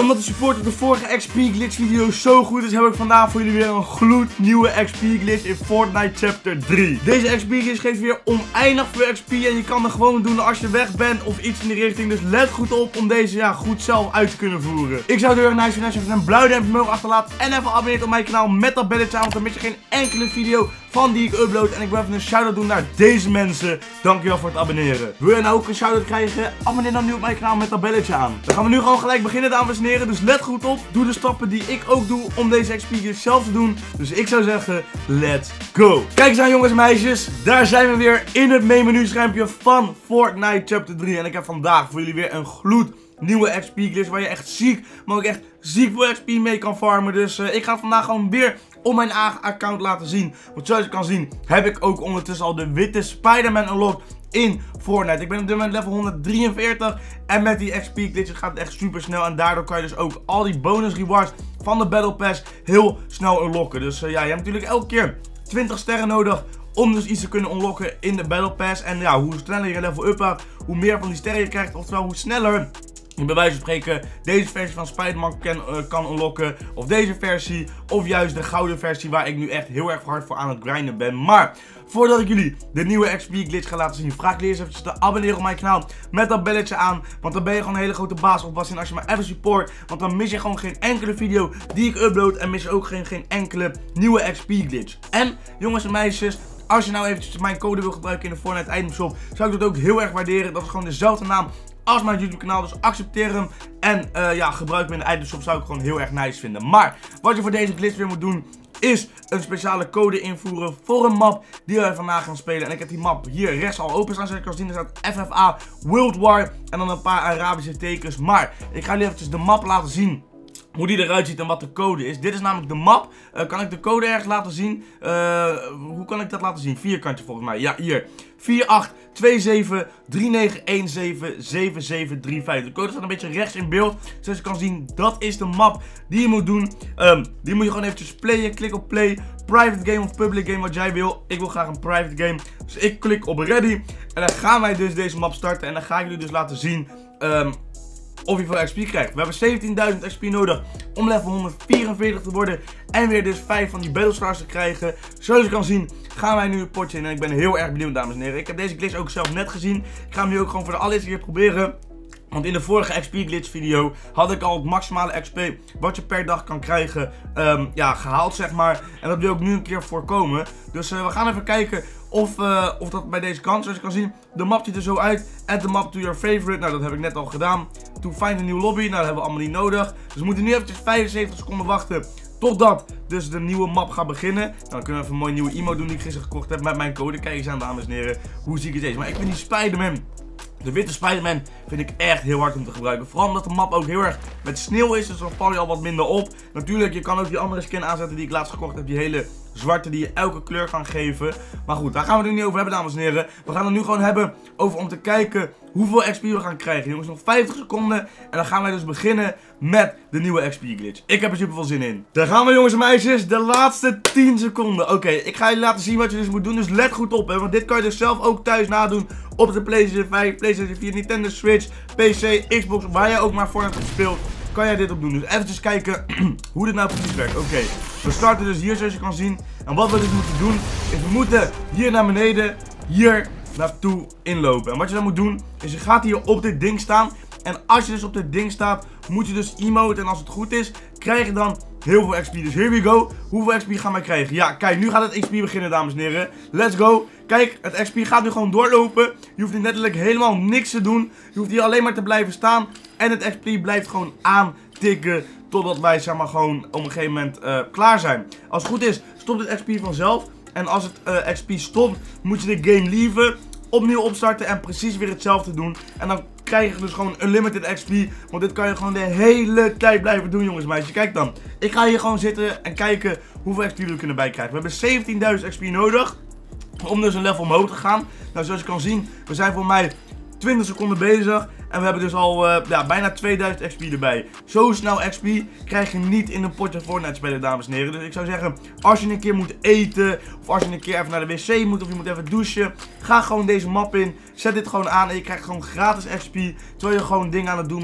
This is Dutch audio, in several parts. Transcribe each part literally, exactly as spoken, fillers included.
omdat de support op de vorige X P glitch video zo goed is, heb ik vandaag voor jullie weer een gloednieuwe X P glitch in Fortnite Chapter drie. Deze X P glitch geeft weer oneindig veel X P en je kan er gewoon doen als je weg bent of iets in die richting. Dus let goed op om deze ja, goed zelf uit te kunnen voeren. Ik zou het heel erg nice vinden als je even een blauw duimpje mogen achterlaten en even abonneert op mijn kanaal met dat belletje aan, want dan mis je geen enkele video van die ik upload. En ik wil even een shout-out doen naar deze mensen. Dankjewel voor het abonneren. Wil je nou ook een shout-out krijgen? Abonneer dan nu op mijn kanaal met dat belletje aan. Dan gaan we nu gewoon gelijk beginnen, dames en heren. Dus let goed op. Doe de stappen die ik ook doe om deze X P glitch zelf te doen. Dus ik zou zeggen, let's go. Kijk eens aan, jongens en meisjes. Daar zijn we weer in het main menu schermpje van Fortnite Chapter drie. En ik heb vandaag voor jullie weer een gloed nieuwe X P glitch waar je echt ziek, maar ook echt ziek veel X P mee kan farmen. Dus uh, ik ga het vandaag gewoon weer op mijn eigen account laten zien. Want zoals je kan zien heb ik ook ondertussen al de witte Spider-Man unlocked in Fortnite. Ik ben op dit moment level honderddrieënveertig en met die X P glitches gaat het echt super snel. En daardoor kan je dus ook al die bonus rewards van de Battle Pass heel snel unlocken. Dus uh, ja, je hebt natuurlijk elke keer twintig sterren nodig om dus iets te kunnen unlocken in de Battle Pass. En ja, hoe sneller je level up gaat, hoe meer van die sterren je krijgt. Oftewel, hoe sneller je bij wijze van spreken deze versie van Spider-Man kan, uh, kan unlocken. Of deze versie, of juist de gouden versie waar ik nu echt heel erg hard voor aan het grinden ben. Maar voordat ik jullie de nieuwe X P glitch ga laten zien, vraag ik jullie eens even te abonneren op mijn kanaal met dat belletje aan. Want dan ben je gewoon een hele grote baas op was. En als je me even support, want dan mis je gewoon geen enkele video die ik upload. En mis je ook geen, geen enkele nieuwe X P glitch. En jongens en meisjes, als je nou eventjes mijn code wil gebruiken in de Fortnite item shop, zou ik dat ook heel erg waarderen. Dat is gewoon dezelfde naam als mijn YouTube kanaal, dus accepteer hem en uh, ja, gebruik hem in de item shop, zou ik gewoon heel erg nice vinden. Maar wat je voor deze glitch weer moet doen, is een speciale code invoeren voor een map die wij vandaag gaan spelen. En ik heb die map hier rechts al open staan, zoals je kan zien. Er staat F F A World War en dan een paar Arabische tekens. Maar ik ga jullie eventjes de map laten zien, hoe die eruit ziet en wat de code is. Dit is namelijk de map. Uh, kan ik de code ergens laten zien? Uh, hoe kan ik dat laten zien? Vierkantje volgens mij. Ja, hier. vier acht twee zeven drie negen een zeven zeven zeven drie vijf. De code staat een beetje rechts in beeld. Zoals je kan zien, dat is de map die je moet doen. Um, die moet je gewoon eventjes playen. Klik op play. Private game of public game, wat jij wil. Ik wil graag een private game. Dus ik klik op ready. En dan gaan wij dus deze map starten. En dan ga ik jullie dus laten zien Um, of je veel X P krijgt. We hebben zeventienduizend X P nodig om level honderdvierenveertig te worden. En weer dus vijf van die Battle Stars te krijgen. Zoals je kan zien gaan wij nu een potje in. En ik ben heel erg benieuwd, dames en heren. Ik heb deze glitch ook zelf net gezien. Ik ga hem nu ook gewoon voor de allereerste keer proberen. Want in de vorige X P glitch video had ik al het maximale X P wat je per dag kan krijgen um, ja, gehaald, zeg maar. En dat wil ik nu een keer voorkomen. Dus uh, we gaan even kijken of, uh, of dat bij deze kan. Zoals je kan zien, de map ziet er zo uit. Add the map to your favorite. Nou, dat heb ik net al gedaan. To find a new lobby. Nou, dat hebben we allemaal niet nodig. Dus we moeten nu eventjes vijfenzeventig seconden wachten totdat dus de nieuwe map gaat beginnen. Nou, dan kunnen we even een mooie nieuwe emote doen die ik gisteren gekocht heb met mijn code. Kijk eens aan, dames en heren, hoe ziek het is. Maar ik vind die Spider-Man, de witte Spider-Man, vind ik echt heel hard om te gebruiken. Vooral omdat de map ook heel erg met sneeuw is, dus dan val je al wat minder op. Natuurlijk, je kan ook die andere skin aanzetten die ik laatst gekocht heb. Die hele zwarte die je elke kleur kan geven. Maar goed, daar gaan we het nu niet over hebben, dames en heren. We gaan het nu gewoon hebben over om te kijken hoeveel X P we gaan krijgen. Jongens, nog vijftig seconden. En dan gaan wij dus beginnen met de nieuwe X P glitch. Ik heb er super veel zin in. Daar gaan we, jongens en meisjes. De laatste tien seconden. Oké, okay, ik ga jullie laten zien wat je dus moet doen. Dus let goed op, hè. Want dit kan je dus zelf ook thuis nadoen. Op de PlayStation vijf, PlayStation vier, Nintendo Switch, P C, Xbox. Waar je ook maar Fortnite hebt gespeeld, kan jij dit op doen. Dus eventjes kijken hoe dit nou precies werkt. Oké, okay. We starten dus hier, zoals je kan zien. En wat we dus moeten doen, is we moeten hier naar beneden, hier naartoe inlopen. En wat je dan moet doen, is je gaat hier op dit ding staan. En als je dus op dit ding staat, moet je dus emote. En als het goed is, krijg je dan heel veel X P. Dus here we go. Hoeveel X P gaan wij krijgen? Ja, kijk, nu gaat het X P beginnen, dames en heren. Let's go. Kijk, het X P gaat nu gewoon doorlopen. Je hoeft hier letterlijk helemaal niks te doen. Je hoeft hier alleen maar te blijven staan. En het X P blijft gewoon aantikken totdat wij, zeg maar, gewoon op een gegeven moment uh, klaar zijn. Als het goed is, stopt het X P vanzelf. En als het uh, X P stopt, moet je de game leaven, opnieuw opstarten en precies weer hetzelfde doen. En dan krijg je dus gewoon unlimited X P. Want dit kan je gewoon de hele tijd blijven doen, jongens en meisjes. Kijk dan, ik ga hier gewoon zitten en kijken hoeveel X P we kunnen bijkrijgen. We hebben zeventienduizend X P nodig om dus een level omhoog te gaan. Nou, zoals je kan zien, we zijn voor mij twintig seconden bezig. En we hebben dus al uh, ja, bijna tweeduizend X P erbij. Zo snel X P krijg je niet in een potje Fortnite spelen, dames en heren. Dus ik zou zeggen, als je een keer moet eten, of als je een keer even naar de wc moet, of je moet even douchen, ga gewoon deze map in. Zet dit gewoon aan en je krijgt gewoon gratis X P, terwijl je gewoon dingen aan het doen bent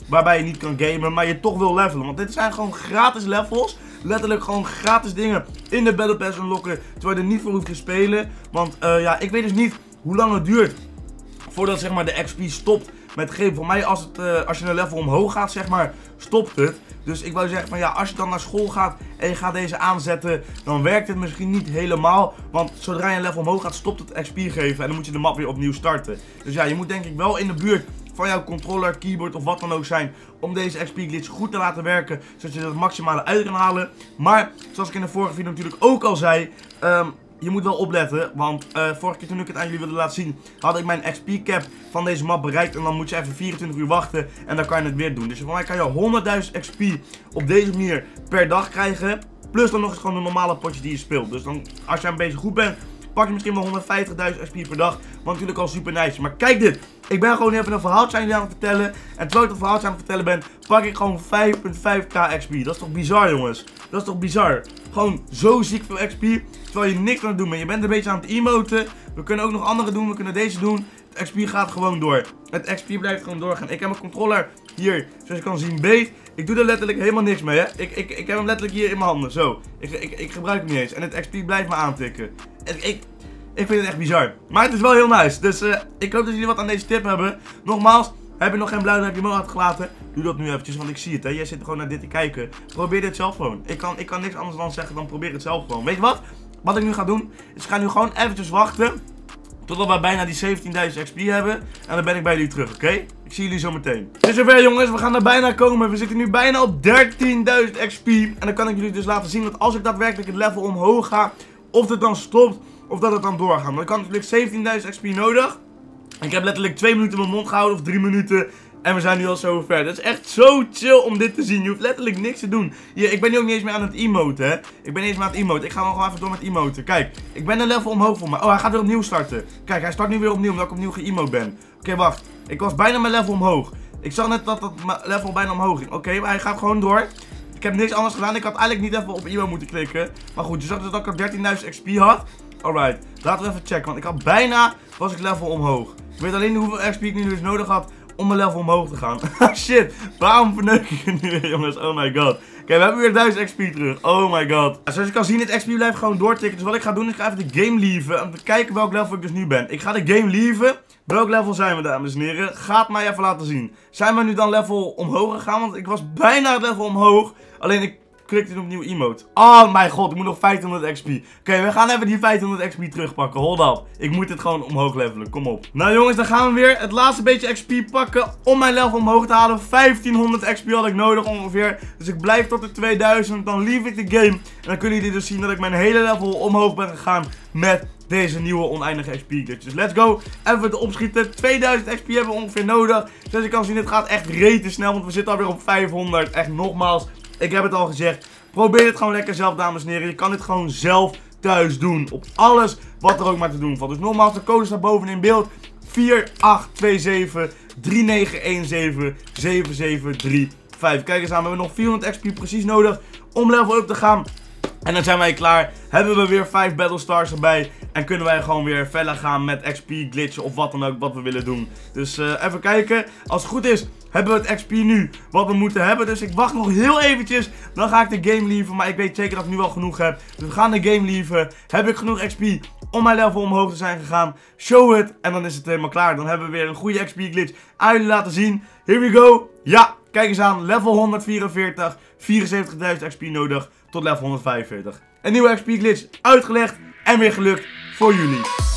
waarbij je niet kan gamen, maar je toch wil levelen. Want dit zijn gewoon gratis levels. Letterlijk gewoon gratis dingen in de Battle Pass unlocken, terwijl je er niet voor hoeft te spelen. Want uh, ja, ik weet dus niet hoe lang het duurt voordat zeg maar de X P stopt met geven. Voor mij als, het, uh, als je een level omhoog gaat, zeg maar, stopt het. Dus ik wou zeggen van ja, als je dan naar school gaat en je gaat deze aanzetten, dan werkt het misschien niet helemaal. Want zodra je een level omhoog gaat, stopt het X P geven en dan moet je de map weer opnieuw starten. Dus ja, je moet denk ik wel in de buurt van jouw controller, keyboard of wat dan ook zijn om deze X P glitch goed te laten werken, zodat je er het maximale uit kan halen. Maar, zoals ik in de vorige video natuurlijk ook al zei, um, je moet wel opletten, want uh, vorige keer toen ik het aan jullie wilde laten zien, had ik mijn X P cap van deze map bereikt en dan moet je even vierentwintig uur wachten en dan kan je het weer doen. Dus voor mij kan je honderdduizend X P op deze manier per dag krijgen, plus dan nog eens gewoon de normale potjes die je speelt. Dus dan, als jij een beetje goed bent, pak je misschien wel honderdvijftigduizend X P per dag, wat natuurlijk al super nice is. Maar kijk dit, ik ben gewoon even een verhaaltje aan jullie aan het vertellen. En terwijl ik dat verhaaltje aan het vertellen ben, pak ik gewoon vijf komma vijf k X P. Dat is toch bizar, jongens? Dat is toch bizar? Gewoon zo ziek veel X P, terwijl je niks aan het doen bent. Je bent een beetje aan het emoten. We kunnen ook nog andere doen, we kunnen deze doen. Het X P gaat gewoon door. Het X P blijft gewoon doorgaan. Ik heb mijn controller hier, zoals je kan zien, beet. Ik doe er letterlijk helemaal niks mee, hè. Ik, ik, ik heb hem letterlijk hier in mijn handen, zo. Ik, ik, ik gebruik hem niet eens. En het X P blijft me aantikken. Ik... ik Ik vind het echt bizar. Maar het is wel heel nice. Dus uh, ik hoop dat jullie wat aan deze tip hebben. Nogmaals, heb je nog geen blauw duimpje omhoog gelaten? Doe dat nu eventjes, want ik zie het, hè. Jij zit gewoon naar dit te kijken. Probeer dit zelf gewoon. Ik kan, ik kan niks anders dan zeggen dan probeer het zelf gewoon. Weet je wat? Wat ik nu ga doen, is ik ga nu gewoon eventjes wachten totdat we bijna die zeventienduizend X P hebben. En dan ben ik bij jullie terug, oké? Okay? Ik zie jullie zo meteen. Het is zover, jongens. We gaan er bijna komen. We zitten nu bijna op dertienduizend X P. En dan kan ik jullie dus laten zien dat als ik daadwerkelijk het level omhoog ga, of het dan stopt, of dat het dan doorgaat. Maar ik had natuurlijk zeventienduizend X P nodig. Ik heb letterlijk twee minuten mijn mond gehouden, of drie minuten. En we zijn nu al zo ver. Het is echt zo chill om dit te zien. Je hoeft letterlijk niks te doen. Hier, ik ben nu ook niet eens meer aan het emoten, hè. Ik ben niet eens meer aan het emoten. Ik ga nog even door met emoten. Kijk, ik ben een level omhoog voor mij. Oh, hij gaat weer opnieuw starten. Kijk, hij start nu weer opnieuw, omdat ik opnieuw geëmote ben. Oké, okay, wacht. Ik was bijna mijn level omhoog. Ik zag net dat dat level bijna omhoog ging. Oké, okay, maar hij gaat gewoon door. Ik heb niks anders gedaan. Ik had eigenlijk niet even op emo moeten klikken. Maar goed, je zag dus dat ik al dertienduizend X P had. Alright, laten we even checken. Want ik had bijna, was ik level omhoog. Ik weet alleen niet hoeveel X P ik nu dus nodig had om mijn level omhoog te gaan. Shit, waarom verneuk ik het nu weer, jongens? Oh my god. Oké, okay, we hebben weer duizend X P terug. Oh my god. Zoals je kan zien, het X P blijft gewoon doortikken. Dus wat ik ga doen, is ik ga even de game leaven. Om te kijken welk level ik dus nu ben. Ik ga de game leaven. Welk level zijn we, dames en heren? Ga het mij even laten zien. Zijn we nu dan level omhoog gegaan? Want ik was bijna het level omhoog. Alleen ik klikte in opnieuw emote. Oh mijn god, ik moet nog vijftienhonderd X P. Oké, okay, we gaan even die vijftienhonderd X P terugpakken. Hold up. Ik moet het gewoon omhoog levelen. Kom op. Nou jongens, dan gaan we weer het laatste beetje X P pakken om mijn level omhoog te halen. vijftienhonderd X P had ik nodig ongeveer. Dus ik blijf tot de tweeduizend. Dan leave ik de game. En dan kunnen jullie dus zien dat ik mijn hele level omhoog ben gegaan met deze nieuwe oneindige X P glitch. Dus let's go. Even te opschieten. tweeduizend X P hebben we ongeveer nodig. Zoals je kan zien, het gaat echt rete snel. Want we zitten alweer op vijfhonderd. Echt nogmaals. Ik heb het al gezegd. Probeer het gewoon lekker zelf, dames en heren. Je kan dit gewoon zelf thuis doen. Op alles wat er ook maar te doen valt. Dus nogmaals, de code staat boven in beeld. vier acht twee zeven drie negen een zeven zeven zeven drie vijf. Kijk eens aan, we hebben nog vierhonderd X P precies nodig om level up te gaan. En dan zijn wij klaar. Hebben we weer vijf Battle Stars erbij. En kunnen wij gewoon weer verder gaan met X P glitchen of wat dan ook wat we willen doen. Dus uh, even kijken. Als het goed is, hebben we het X P nu wat we moeten hebben. Dus ik wacht nog heel eventjes. Dan ga ik de game leaven. Maar ik weet zeker dat ik nu wel genoeg heb. Dus we gaan de game leaven. Heb ik genoeg X P om mijn level omhoog te zijn gegaan? Show het. En dan is het helemaal klaar. Dan hebben we weer een goede X P glitch aan jullie laten zien. Here we go. Ja, kijk eens aan. Level honderdvierenveertig. vierenzeventigduizend X P nodig tot level honderdvijfenveertig. Een nieuwe X P glitch uitgelegd en weer gelukt voor jullie.